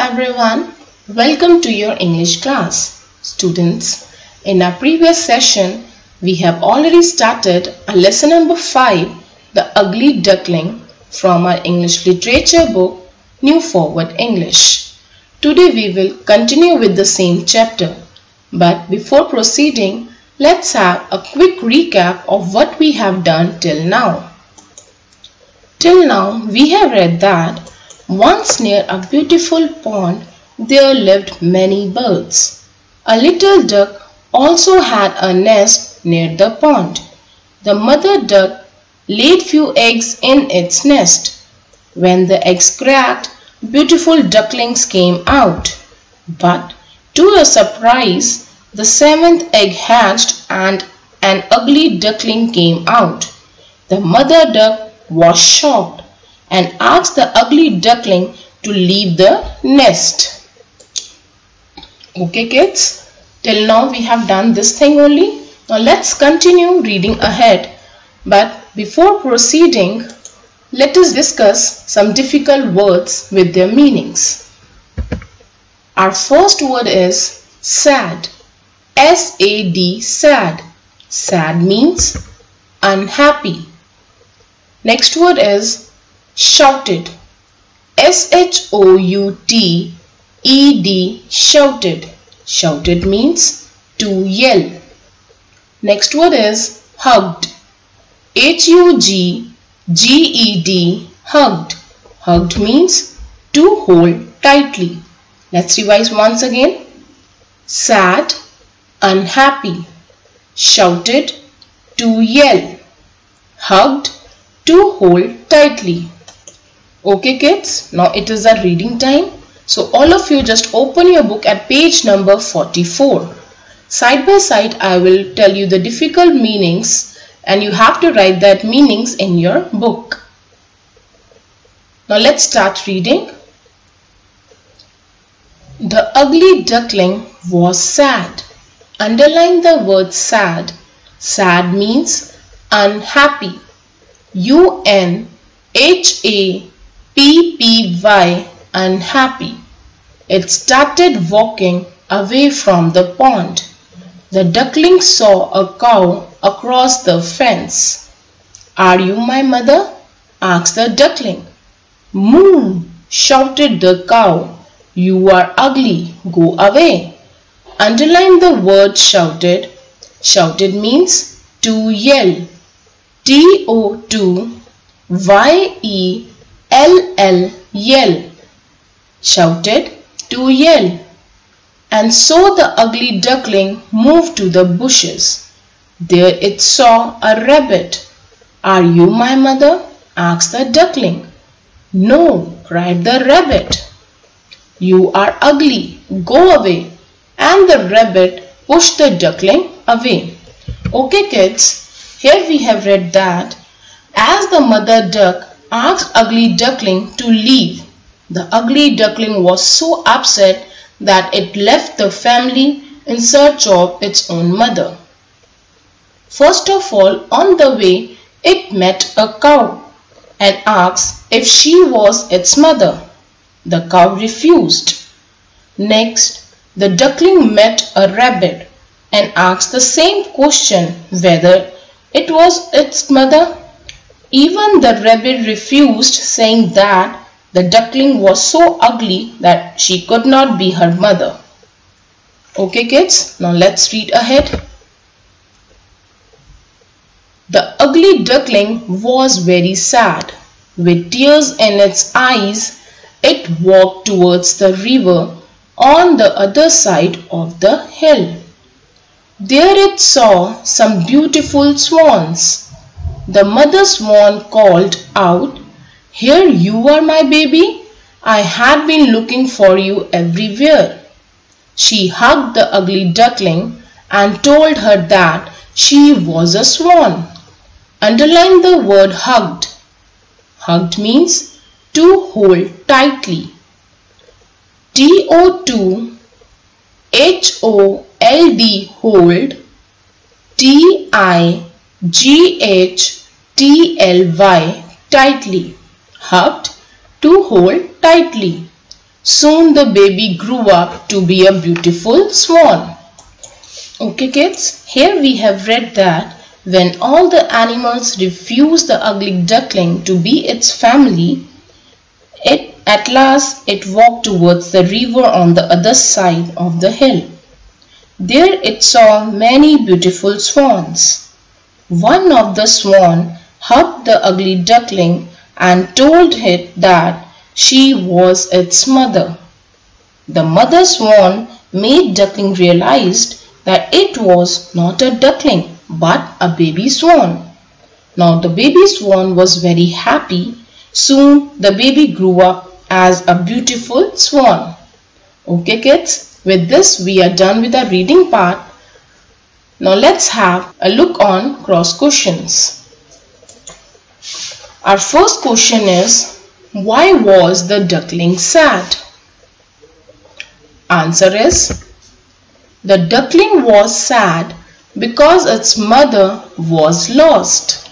everyone, welcome to your English class. Students, in our previous session, we have already started a lesson number 5, The Ugly Duckling, from our English literature book, New Forward English. Today we will continue with the same chapter. But before proceeding, let's have a quick recap of what we have done till now. Till now, we have read that once near a beautiful pond, there lived many birds. A little duck also had a nest near the pond. The mother duck laid few eggs in its nest. When the eggs cracked, beautiful ducklings came out. But to her surprise, the seventh egg hatched and an ugly duckling came out. The mother duck was shocked and asked the ugly duckling to leave the nest. Okay kids, till now we have done this thing only. Now let's continue reading ahead. But before proceeding, let us discuss some difficult words with their meanings. Our first word is sad. S-A-D, sad. Sad means unhappy. Next word is shouted. S-H-O-U-T-E-D, shouted. Shouted means to yell. Next word is hugged. H-U-G-G-E-D, hugged. Hugged means to hold tightly. Let's revise once again. Sad, unhappy. Shouted, to yell. Hugged, to hold tightly. Okay kids, now it is a reading time. So all of you just open your book at page number 44. Side by side I will tell you the difficult meanings and you have to write that meanings in your book. Now let's start reading. The ugly duckling was sad. Underline the word sad. Sad means unhappy. U-N-H-A-P-P-Y, unhappy. It started walking away from the pond. The duckling saw a cow across the fence. Are you my mother? Asked the duckling. Moo! Shouted the cow. You are ugly. Go away. Underline the word shouted. Shouted means to yell. T-O-2-Y-E-L-L, yell. Shouted, to yell. And so the ugly duckling moved to the bushes. There it saw a rabbit. Are you my mother? Asked the duckling. No, cried the rabbit. You are ugly. Go away. And the rabbit pushed the duckling away. Okay kids, here we have read that as the mother duck asked ugly duckling to leave, the ugly duckling was so upset that it left the family in search of its own mother. First of all, on the way, it met a cow and asked if she was its mother. The cow refused. Next, the duckling met a rabbit and asked the same question whether it was its mother. Even the rabbit refused, saying that the duckling was so ugly that she could not be her mother. Okay kids, now let's read ahead. The ugly duckling was very sad. With tears in its eyes, it walked towards the river on the other side of the hill. There it saw some beautiful swans. The mother swan called out, Here you are, my baby. I had been looking for you everywhere. She hugged the ugly duckling and told her that she was a swan. Underline the word hugged. Hugged means to hold tightly. T-O-2-H-O-L-D, hold. T-I-G-H-T-L-Y, tightly. Hugged, to hold tightly. Soon the baby grew up to be a beautiful swan. Okay kids, here we have read that when all the animals refused the ugly duckling to be its family, at last it walked towards the river on the other side of the hill. There it saw many beautiful swans. One of the swan hugged the ugly duckling and told it that she was its mother. The mother swan made duckling realize that it was not a duckling but a baby swan. Now the baby swan was very happy. Soon the baby grew up as a beautiful swan. Okay kids, with this we are done with the reading part. Now let's have a look on cross questions. Our first question is, why was the duckling sad? Answer is, the duckling was sad because its mother was lost.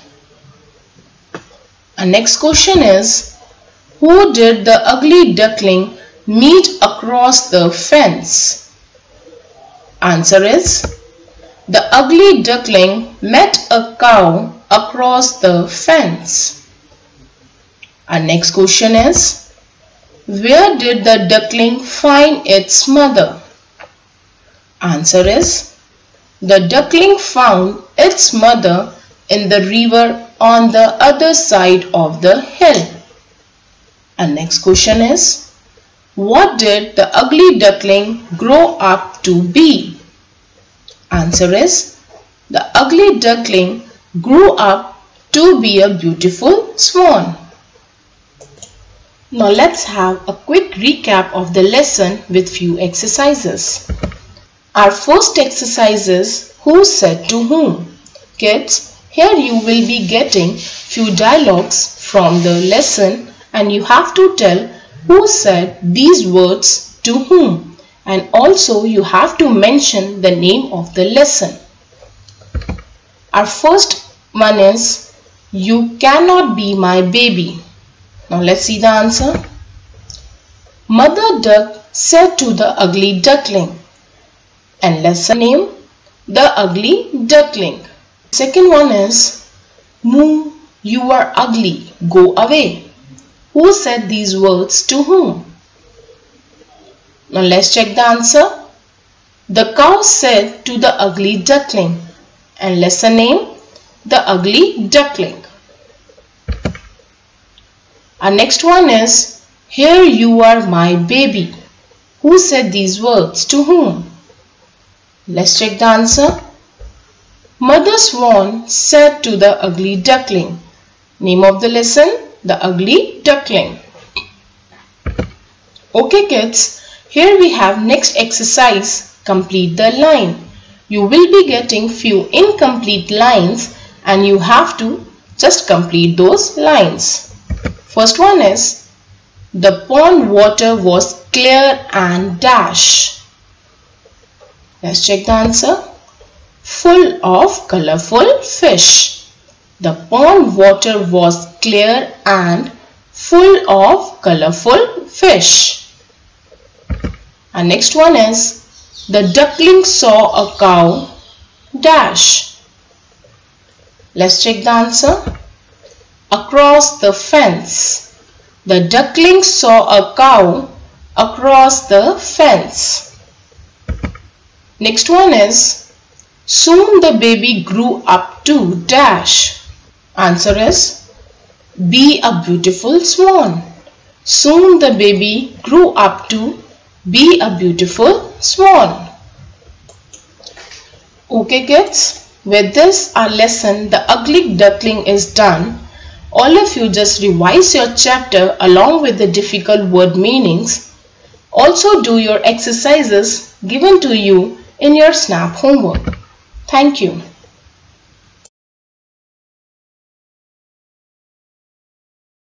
Our next question is, who did the ugly duckling meet across the fence? Answer is, the ugly duckling met a cow across the fence. Our next question is, where did the duckling find its mother? Answer is, the duckling found its mother in the river on the other side of the hill. And next question is, what did the ugly duckling grow up to be? Answer is, the ugly duckling grew up to be a beautiful swan. Now let's have a quick recap of the lesson with few exercises. Our first exercise is, who said to whom? Kids, here you will be getting few dialogues from the lesson and you have to tell who said these words to whom, and also you have to mention the name of the lesson. Our first one is, you cannot be my baby. Now let's see the answer. Mother duck said to the ugly duckling, and lesson name, the ugly duckling. Second one is, Moo, you are ugly, go away. Who said these words to whom? Now let's check the answer. The cow said to the ugly duckling, and lesson name, the ugly duckling. Our next one is, here you are my baby. Who said these words to whom? Let's check the answer. Mother swan said to the ugly duckling. Name of the lesson, the ugly duckling. Okay kids, here we have next exercise, complete the line. You will be getting few incomplete lines and you have to just complete those lines. First one is, the pond water was clear and dash. Let's check the answer. Full of colorful fish. The pond water was clear and full of colorful fish. Our next one is, the duckling saw a cow dash. Let's check the answer. Across the fence. The duckling saw a cow across the fence. Next one is, soon the baby grew up to dash. Answer is, be a beautiful swan. Soon the baby grew up to be a beautiful swan. Okay kids, with this our lesson, the ugly duckling, is done. All of you just revise your chapter along with the difficult word meanings. Also do your exercises given to you in your SNAP homework. Thank you.